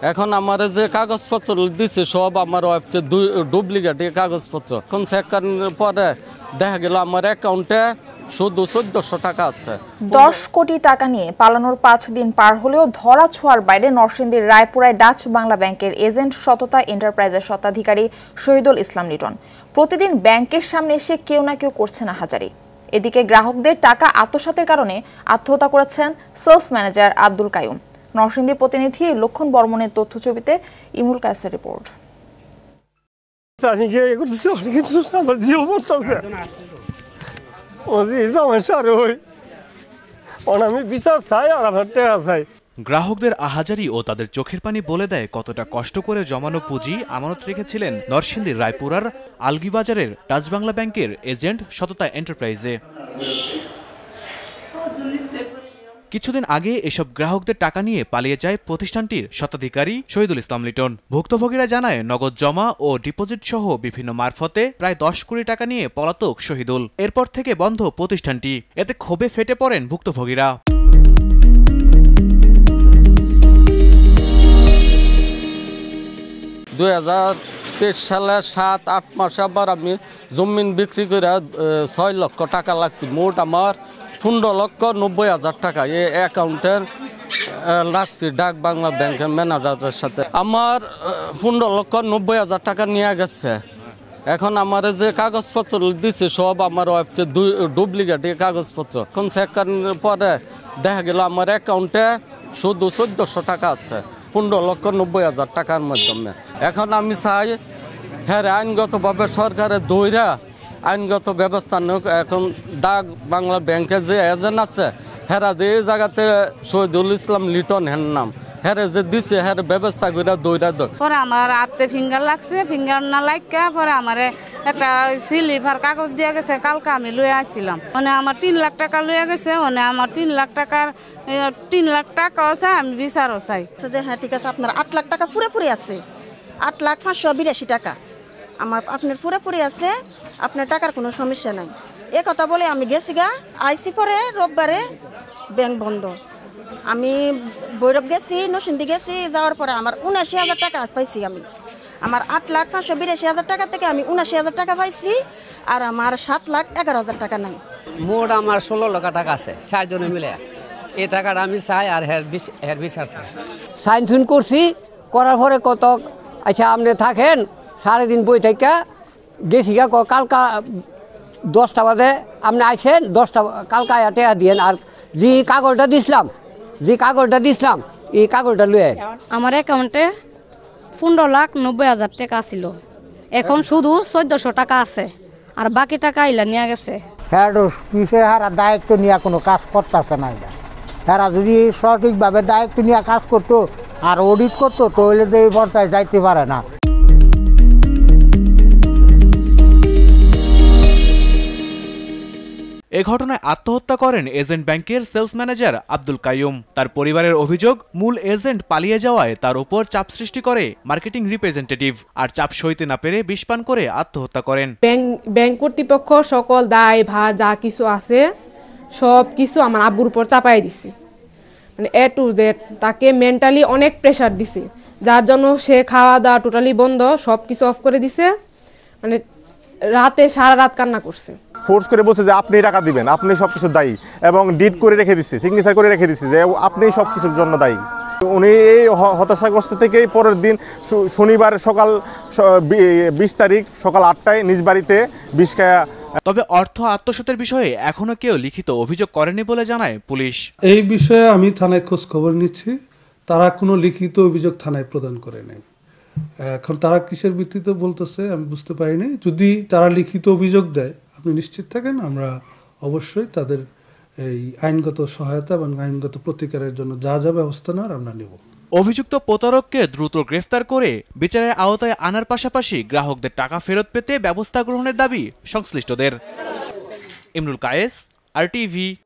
এখন আমার যে কাগজপত্র দিছে সব আমার ওয়াইফকে ডুপ্লিকেট কাগজপত্র। এখন চেক করার পরে দেখা গেল আমার অ্যাকাউন্টে শুধু 1400 টাকা আছে। 10 কোটি টাকা নিয়ে পালানোর 5 দিন পার হলেও ধরা ছোঁয়ার বাইরে নরসিংদীর রায়পুরায় ডাচ বাংলা ব্যাংকের এজেন্ট সততা এন্টারপ্রাইজের স্বত্বাধিকারী শহীদুল ইসলাম লিটন প্রতিদিন ব্যাংকের সামনে এসে কেউ না কেউ করছেন হাজারি। এদিকে গ্রাহকদের টাকা আত্মসাতের কারণে আত্মহত্যা করেছেন সেলস ম্যানেজার আব্দুল কাইয়ুম। নরসিংদী প্রতিনিধি লক্ষণ বর্মনের তথ্যছবিতে ইমুল কায়েসের রিপোর্ট। গ্রাহকদের আহাজারি ও তাদের চোখের পানি বলে দেয় কতটা কষ্ট করে জমানো পুঁজি আমানত রেখেছিলেন নরসিংদীর রায়পুরার আলগিবাজারের ডাচ বাংলা ব্যাংকের এজেন্ট সততা এন্টারপ্রাইজে। কিছুদিন আগে এসব গ্রাহকদের টাকা নিয়ে পালিয়ে যায় প্রতিষ্ঠানটির স্বত্বাধিকারী শহীদুল ইসলাম লিটন। ভুক্তভোগীরা জানায় নগদ জমা ও ডিপোজিট সহ বিভিন্ন মারফতে প্রায় 10 কোটি টাকা নিয়ে পলাতক শহীদুল। এরপর থেকে বন্ধ প্রতিষ্ঠানটি। এতে ক্ষোভে ফেটে পড়েন ভুক্তভোগীরা। সালে 7-8 মাস আবার আমি জমিন বিক্রি করে 6 লক্ষ টাকা লাগছে। মোট আমার 15,90,000 টাকা এই অ্যাকাউন্টের লাগছে ডাক বাংলা ব্যাংকের ম্যানেজারের সাথে। আমার 15,90,000 টাকা নিয়ে গেছে। এখন আমার যে কাগজপত্র দিছে সব আমার ওয়াইফকে ডুপ্লিকেট কাগজপত্র। এখন চেক করার পরে দেখা গেল আমার অ্যাকাউন্টে শুধু 1400 টাকা আছে 15,90,000 টাকার মাধ্যমে। এখন আমি চাই হ্যাঁ আইনগতভাবে সরকারের দৈরা আইনগত ব্যবস্থা নেই। এখন ডাক বাংলা ব্যাংকে যে এজেন্ট আছে হেরা যে এই জায়গাতে শহীদুল ইসলাম লিটন হের নাম হেরে যে দিছে হের ব্যবস্থা করে দৈরা পরে আমার হাতে ফিঙ্গার লাগছে, ফিঙ্গার না লাগা পরে আমার একটা সিলিভার কাগজ দিয়ে গেছে। কালকে আমি লয়ে আসছিলাম মানে আমার 3 লাখ টাকা লয়ে গেছে। মানে আমার 3 লাখ টাকা আছে। আমি বিচারও চাই যে হ্যাঁ ঠিক আছে আপনার 8 লাখ টাকা পুরোপুরি আছে, 8,582,000 টাকা আমার আপনার পুরোপুরি আছে, আপনার টাকার কোনো সমস্যা নাই। এ কথা বলে আমি গেছি গা আইসি পরে রোববারে ব্যাংক বন্ধ। আমি বৈরব গেছি, নরসিংদী গেছি, যাওয়ার পরে আমার 79,000 টাকা পাইছি। আমি আমার 8,582,000 টাকা থেকে আমি 79,000 টাকা পাইছি আর আমার 7,11,000 টাকা নাই। মোট আমার 16 লক্ষ টাকা আছে 4 জনে মিলে। এই টাকাটা আমি চাই আর হের বিচার চাই। সাইন সুন করছি, করার পরে কত আচ্ছা আপনি থাকেন 3.5 বই থেকে গেছি গা কালকা 10টা বাজে আপনি আইসেন 10টা কালকা টাকা দিয়েন। আর যে কাগজটা দিছিলাম এই কাগজটা লুয়ে আমার অ্যাকাউন্টে 15,90,000 টাকা ছিল। এখন শুধু 1400 টাকা আছে আর বাকি টাকা ইলা নিয়ে গেছে। হারা দায়িত্ব নিয়ে কোনো কাজ করতেছে না। তারা যদি সঠিকভাবে দায়িত্ব নিয়ে কাজ করতো আর অডিট করতো তাহলে তো এই বর্তায় যাইতে পারে না। এ ঘটনায় আত্মহত্যা করেন এজেন্ট ব্যাংকের সেলস ম্যানেজার আব্দুল কাইয়ুম। তার পরিবারের অভিযোগ মূল এজেন্ট পালিয়ে যাওয়ায় তার উপর চাপ সৃষ্টি করে মার্কেটিং রিপ্রেজেন্টেটিভ। আর চাপ সইতে না পেরে বিষ পান করে আত্মহত্যা করেন। ব্যাংক কর্তৃপক্ষ সকল দায় ভার যা কিছু আছে সব কিছু আমার আব্বুর উপর চাপাই দিছে। মানে A to Z তাকে মেন্টালি অনেক প্রেশার দিছে, যার জন্য সে খাওয়া দাওয়া টোটালি বন্ধ, সব কিছু অফ করে দিছে। মানে রাতে সারা রাত কান্না করছে। ফোর্স করে বলছে যে আপনি টাকা দিবেন, আপনি সবকিছু দায়ী, এবং ডিট করে রেখে দিচ্ছে, সিগনেচার করে রেখে দিচ্ছে যে আপনি সবকিছুর জন্য দায়ী। উনি এই হতাশাগ্রস্ত থেকেই পরের দিন শনিবার সকাল 20 তারিখ সকাল 8টায় নিজ বাড়িতে বিষ খায়া। তবে অর্থ আত্মসাতের বিষয়ে এখনো কেউ লিখিত অভিযোগ করেনি বলে জানায় পুলিশ। এই বিষয়ে আমি থানায় খোঁজ খবর নিচ্ছি, তারা কোনো লিখিত অভিযোগ থানায় প্রদান করে নাই। এখন তারা কিসের ভিত্তিতে বলতেছে আমি বুঝতে পারিনি। যদি তারা লিখিত অভিযোগ দেয় আপনি নিশ্চিত থাকেন আমরা অবশ্যই তাদের এই আইনগত সহায়তা এবং আইনগত প্রতিকারের জন্য যা যা ব্যবস্থা নেওয়ার আমরা নেব। অভিযুক্ত প্রতারককে দ্রুত গ্রেফতার করে বিচারের আওতায় আনার পাশাপাশি গ্রাহকদের টাকা ফেরত পেতে ব্যবস্থা গ্রহণের দাবি সংশ্লিষ্টদের। ইমরুল কায়েস, RTV।